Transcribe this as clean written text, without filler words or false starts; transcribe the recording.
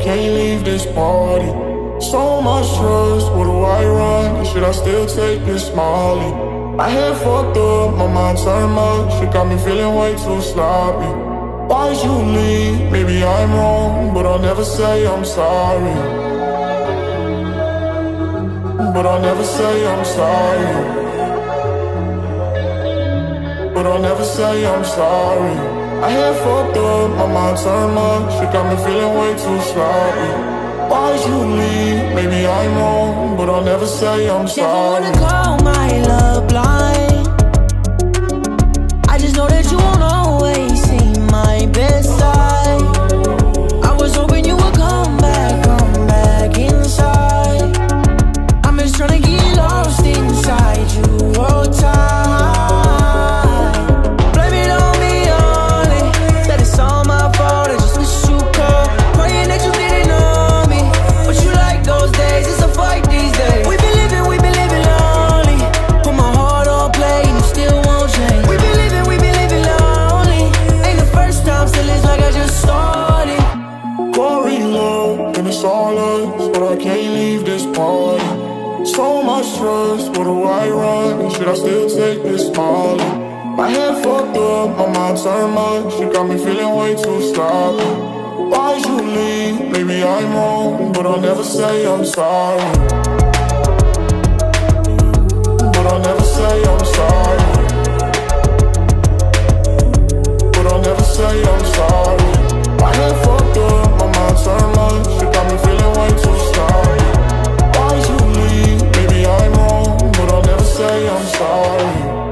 can't leave this party. So much trust, where do I run? Should I still take this Molly? My head fucked up, my mind turned much. It got me feeling way too sloppy. Why'd you leave? Maybe I'm wrong, but I'll never say I'm sorry. But I'll never say I'm sorry. But I'll never say I'm sorry. I had fucked up, my mind turned much. It got me feeling way too sloppy. Why'd you leave? Maybe I'm wrong, but I'll never say I'm sorry. Never wanna call my love blind. I just know that you won't always see my best side. I was hoping you would come back inside. I'm just tryna get lost inside you all time. Blame it on me, only that it's all my fault. I just wish you could. Praying that you didn't know me, but you like those days. It's a fight these days. We been living lonely. Put my heart on play and you still won't change. We been living lonely. Ain't the first time, still it's like I just started. Glory love, and it's all us, but I can't leave this party. So much trust, where do I run? Should I still take this Molly? My head fucked up, my mind turned much. It got me feeling way too sloppy. Why'd you leave? Maybe I'm wrong, but I'll never say I'm sorry. But I'll never say I'm sorry. But I'll never say I'm sorry. My head fucked up, my mind turned much. It got me feeling way too sloppy. Why'd you leave? Maybe I'm wrong, but I'll never say I'm sorry.